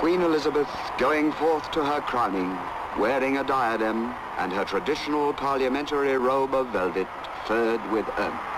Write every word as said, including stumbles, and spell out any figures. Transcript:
Queen Elizabeth going forth to her crowning, wearing a diadem and her traditional parliamentary robe of velvet furred with ermine.